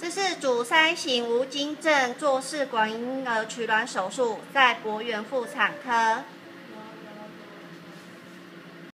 这是主筛型无精症做试管婴儿取卵手术，在博源妇产科。